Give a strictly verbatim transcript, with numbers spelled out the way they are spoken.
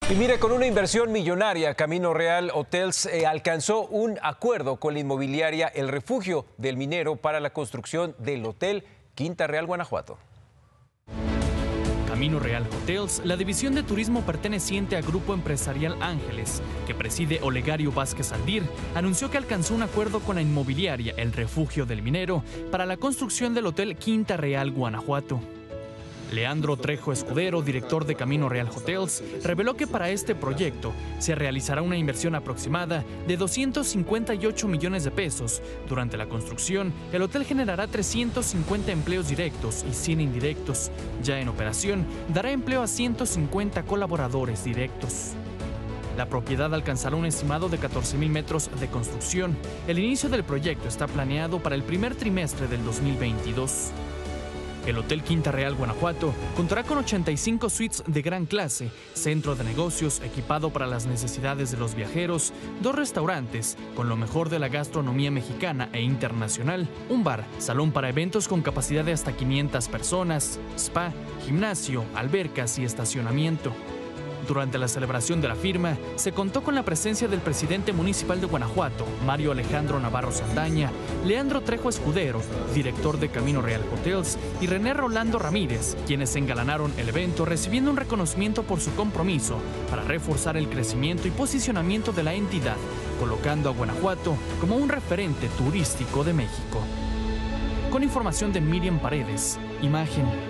Y mire, con una inversión millonaria, Camino Real Hotels eh, alcanzó un acuerdo con la inmobiliaria El Refugio del Minero para la construcción del Hotel Quinta Real Guanajuato. Camino Real Hotels, la división de turismo perteneciente a Grupo Empresarial Ángeles, que preside Olegario Vázquez Aldir, anunció que alcanzó un acuerdo con la inmobiliaria El Refugio del Minero para la construcción del Hotel Quinta Real Guanajuato. Leandro Trejo Escudero, director de Camino Real Hotels, reveló que para este proyecto se realizará una inversión aproximada de doscientos cincuenta y ocho millones de pesos. Durante la construcción, el hotel generará trescientos cincuenta empleos directos y cien indirectos. Ya en operación, dará empleo a ciento cincuenta colaboradores directos. La propiedad alcanzará un estimado de catorce mil metros de construcción. El inicio del proyecto está planeado para el primer trimestre del dos mil veintidós. El Hotel Quinta Real Guanajuato contará con ochenta y cinco suites de gran clase, centro de negocios equipado para las necesidades de los viajeros, dos restaurantes con lo mejor de la gastronomía mexicana e internacional, un bar, salón para eventos con capacidad de hasta quinientas personas, spa, gimnasio, albercas y estacionamiento. Durante la celebración de la firma, se contó con la presencia del presidente municipal de Guanajuato, Mario Alejandro Navarro Saldaña, Leandro Trejo Escudero, director de Camino Real Hotels, y René Rolando Ramírez, quienes engalanaron el evento recibiendo un reconocimiento por su compromiso para reforzar el crecimiento y posicionamiento de la entidad, colocando a Guanajuato como un referente turístico de México. Con información de Miriam Paredes, Imagen.